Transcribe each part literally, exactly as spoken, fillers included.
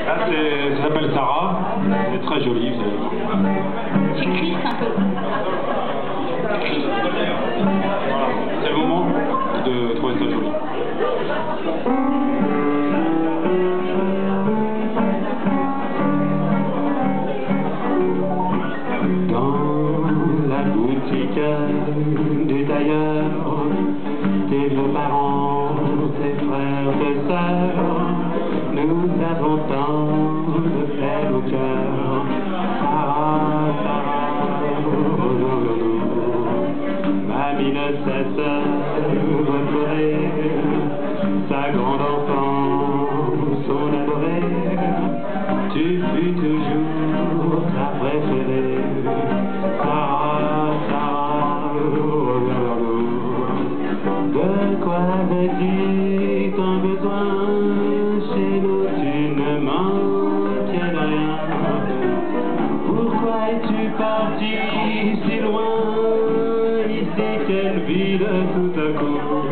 Là, ça s'appelle Sarah, c'est très joli, vous allez voir. C'est triste un peu. Voilà, c'est le moment de trouver ça joli. Dans la boutique du tailleur, tes beaux-parents, tes frères, tes sœurs, nous avons tant de peine au cœur. Sarah, Sarah, mamie ne cesse de pleurer, sa grande enfant, son adorée, tu fus toujours sa préférée. Sarah, Sarah, de quoi avais-tu tant besoin? Chez nous tu ne manquais de rien. Pourquoi es-tu parti si loin? Ici quelle ville tout à coup.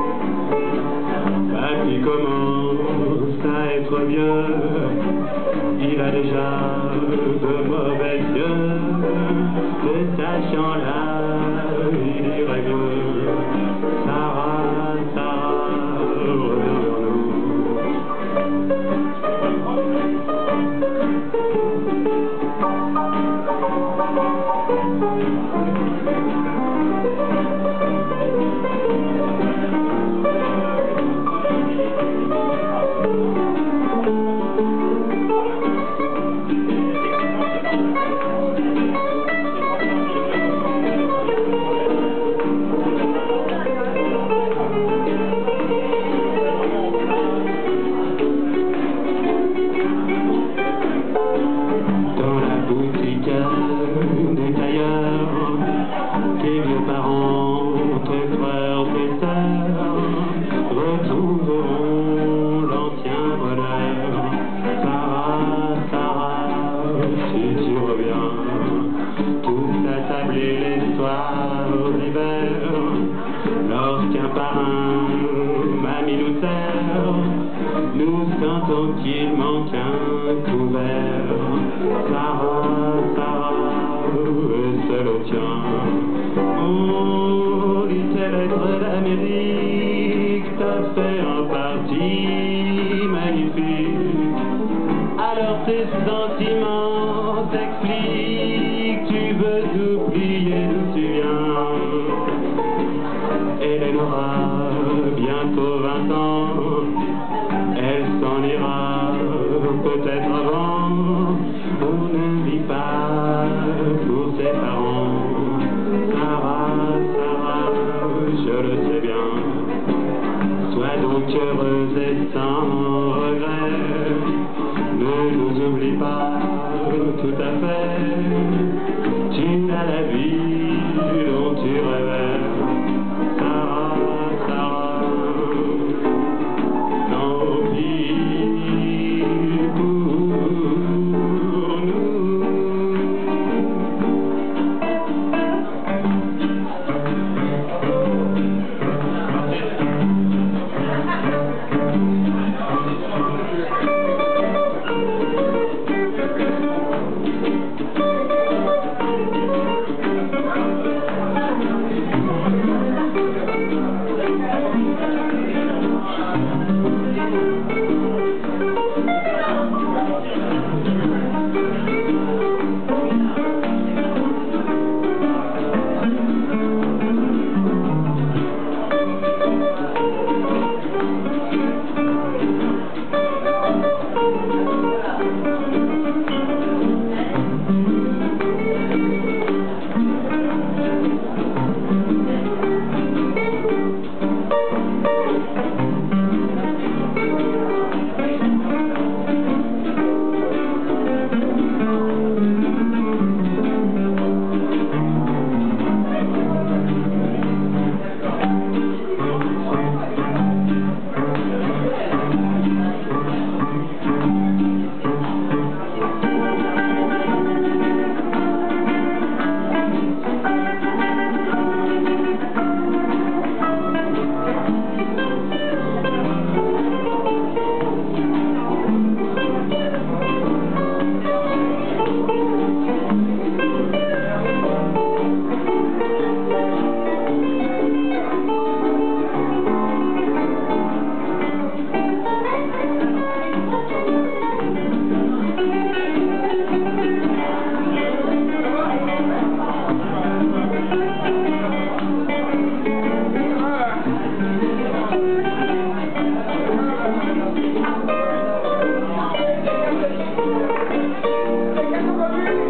Papy commence à être vieux, il a déjà de mauvais yeux, de sachant là, il irait mieux. Sarah, Sarah, reviens vers nous. Des tailleurs, tes vieux-parents, tes frères, tes sœurs retrouveront l'ancien bonheur. Sarah, Sarah, si tu reviens, tous attablés les soirs d'hiver, lorsqu'un parrain, mamie nous sert, nous sentons qu'il manque un couvert. Sarah, Sarah, seul au tien. Oh, tes lettres d'Amérique t'ont fait un parti magnifique. Alors tes sentiments s'expliquent, tu veux oublier d'où tu viens. Elle aura bientôt vingt ans, elle s'en ira peut-être avant. On ne vit pas pour ses parents. Sarah, Sarah, je le sais bien. Sois donc heureuse et sans regret. Ne nous oublie pas. Thank you.